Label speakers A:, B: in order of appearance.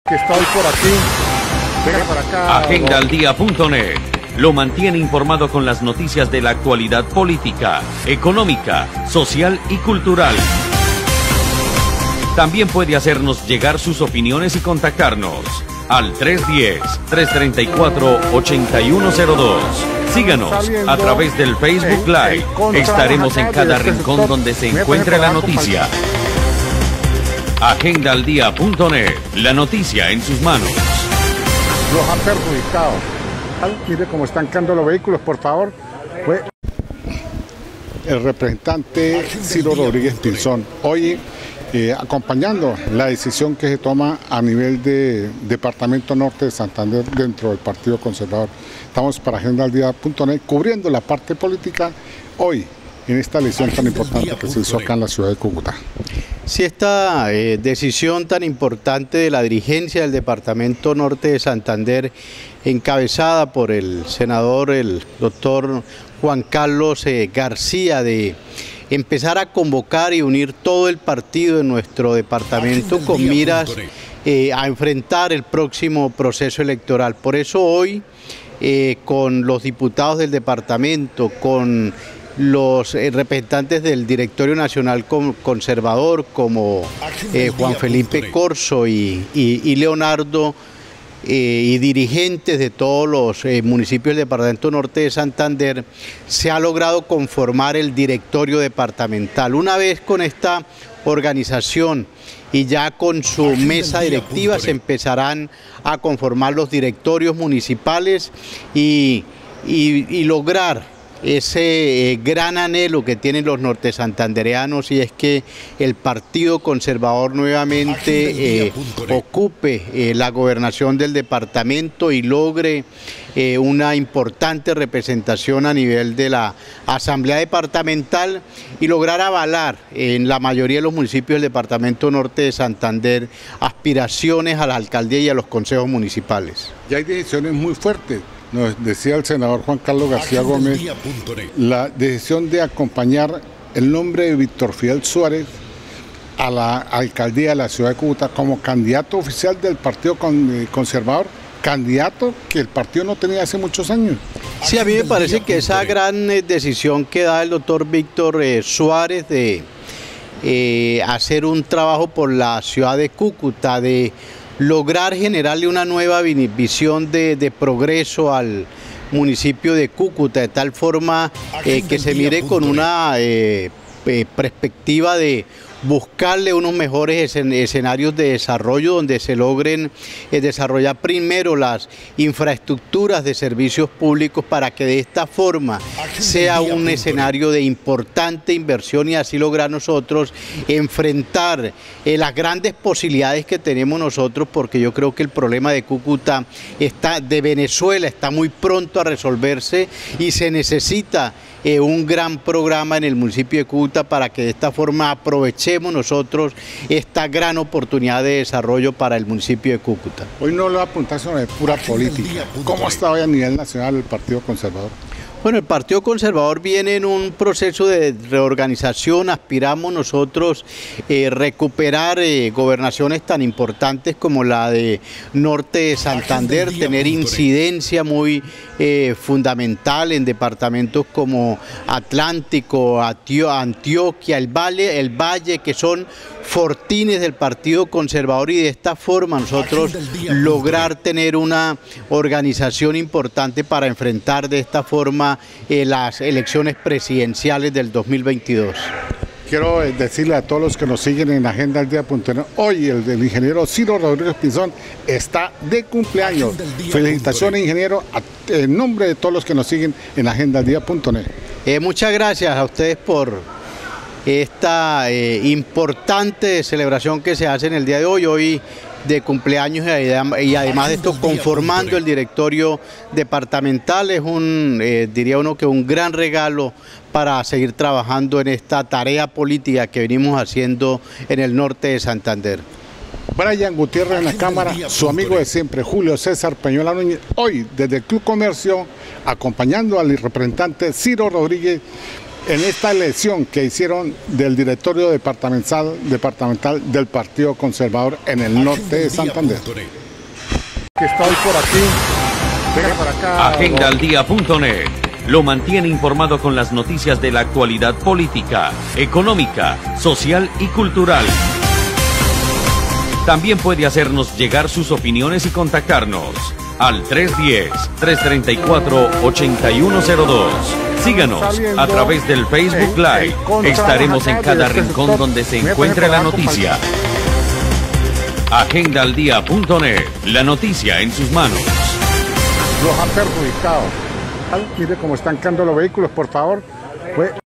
A: Que está hoy por aquí. Venga para acá.
B: Agendaldía.net lo mantiene informado con las noticias de la actualidad política, económica, social y cultural. También puede hacernos llegar sus opiniones y contactarnos al 310-334-8102. Síganos a través del Facebook Live. Estaremos en cada rincón donde se encuentre la noticia. Agendaldía.net, la noticia en sus manos.
A: Los han perjudicado. Mire cómo están quedando los vehículos, por favor. Fue el representante Ciro Rodríguez Pinzón hoy acompañando la decisión que se toma a nivel de Departamento Norte de Santander dentro del Partido Conservador. Estamos para Agendaldía.net cubriendo la parte política hoy en esta elección tan importante que se hizo acá en la ciudad de Cúcuta.
C: Sí, esta decisión tan importante de la dirigencia del Departamento Norte de Santander, encabezada por el senador, el doctor Juan Carlos García, de empezar a convocar y unir todo el partido en nuestro departamento con miras a enfrentar el próximo proceso electoral. Por eso hoy, con los diputados del departamento, con los representantes del Directorio Nacional Conservador como Juan Felipe Corso y Leonardo, y dirigentes de todos los municipios del Departamento Norte de Santander, se ha logrado conformar el directorio departamental. Una vez con esta organización y ya con su mesa directiva se empezarán a conformar los directorios municipales y lograr ese gran anhelo que tienen los nortesantandereanos, y es que el Partido Conservador nuevamente ocupe la gobernación del departamento y logre una importante representación a nivel de la Asamblea Departamental y lograr avalar en la mayoría de los municipios del Departamento Norte de Santander aspiraciones a la alcaldía y a los consejos municipales.
A: Ya hay decisiones muy fuertes. Nos decía el senador Juan Carlos García Gómez la decisión de acompañar el nombre de Víctor Fidel Suárez a la alcaldía de la ciudad de Cúcuta como candidato oficial del Partido Conservador, candidato que el partido no tenía hace muchos años.
C: Sí, a mí me parece que esa gran decisión que da el doctor Víctor Suárez de hacer un trabajo por la ciudad de Cúcuta, de lograr generarle una nueva visión de progreso al municipio de Cúcuta, de tal forma que se mire con una perspectiva de buscarle unos mejores escenarios de desarrollo donde se logren desarrollar primero las infraestructuras de servicios públicos para que de esta forma sea un escenario de importante inversión y así lograr nosotros enfrentar las grandes posibilidades que tenemos nosotros, porque yo creo que el problema de Cúcuta de Venezuela está muy pronto a resolverse y se necesita un gran programa en el municipio de Cúcuta para que de esta forma aprovechemos nosotros esta gran oportunidad de desarrollo para el municipio de Cúcuta.
A: Hoy no le voy a apuntar sobre pura política. ¿Cómo está hoy a nivel nacional el Partido Conservador?
C: Bueno, el Partido Conservador viene en un proceso de reorganización. Aspiramos nosotros recuperar gobernaciones tan importantes como la de Norte de Santander, tener incidencia muy fundamental en departamentos como Atlántico, Antioquia, el Valle, que son fortines del Partido Conservador, y de esta forma nosotros lograr tener una organización importante para enfrentar de esta forma las elecciones presidenciales del 2022.
A: Quiero decirle a todos los que nos siguen en Agendaldía.net, hoy el ingeniero Ciro Rodríguez Pinzón está de cumpleaños. Felicitaciones, ingeniero, en nombre de todos los que nos siguen en Agendaldía.net.
C: Muchas gracias a ustedes por esta importante celebración que se hace en el día de hoy de cumpleaños, y además de esto conformando el directorio departamental. Es diría uno que un gran regalo para seguir trabajando en esta tarea política que venimos haciendo en el norte de Santander.
A: Brian Gutiérrez en la cámara, su amigo de siempre, Julio César Peñola Núñez, hoy desde el Club Comercio, acompañando al representante Ciro Rodríguez en esta elección que hicieron del directorio departamental del Partido Conservador en el norte de Santander. Que estoy por aquí. Venga para acá.
B: Agendaldía.net lo mantiene informado con las noticias de la actualidad política, económica, social y cultural. También puede hacernos llegar sus opiniones y contactarnos al 310-334-8102. Síganos a través del Facebook Live. Estaremos en cada rincón donde se encuentre la noticia. Agendaldía.net, la noticia en sus manos.
A: Los han perjudicado. Mire cómo están quedando los vehículos, por favor.